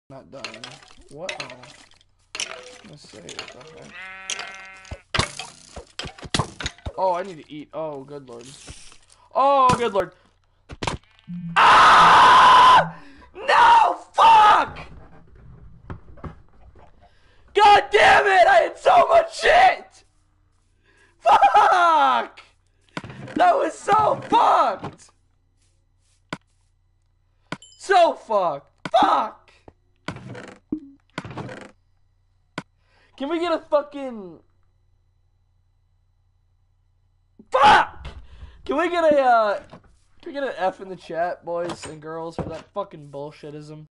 Not done. What? Oh. Let's see. What the heck? Oh, I need to eat. Oh, good lord. Oh, good lord. Ah! No! Fuck! God damn it! I had so much shit! Fuck! That was so fucked! So fucked! Fuck! Can we get a fucking... Fuck! Can we get an F in the chat, boys and girls, for that fucking bullshitism?